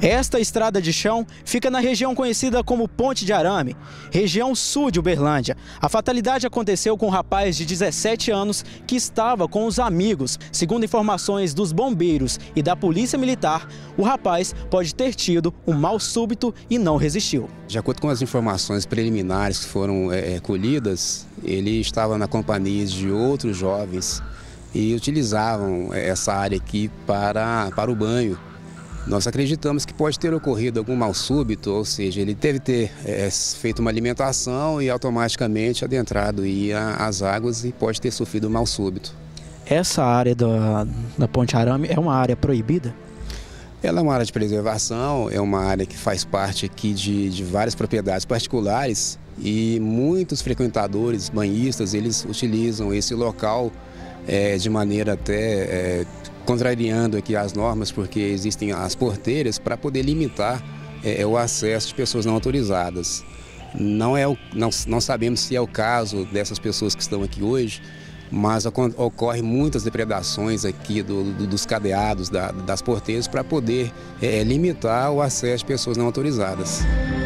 Esta estrada de chão fica na região conhecida como Ponte de Arame, região sul de Uberlândia. A fatalidade aconteceu com um rapaz de 17 anos que estava com os amigos. Segundo informações dos bombeiros e da polícia militar, o rapaz pode ter tido um mal súbito e não resistiu. De acordo com as informações preliminares que foram colhidas, ele estava na companhia de outros jovens e utilizavam essa área aqui para o banho. Nós acreditamos que pode ter ocorrido algum mal súbito, ou seja, ele deve ter feito uma alimentação e automaticamente adentrado às águas e pode ter sofrido um mal súbito. Essa área da Ponte Arame é uma área proibida? Ela é uma área de preservação, é uma área que faz parte aqui de várias propriedades particulares e muitos frequentadores, banhistas, eles utilizam esse local de maneira até contrariando aqui as normas, porque existem as porteiras para poder limitar o acesso de pessoas não autorizadas. Não sabemos se é o caso dessas pessoas que estão aqui hoje, mas ocorre muitas depredações aqui dos cadeados, das porteiras, para poder limitar o acesso de pessoas não autorizadas.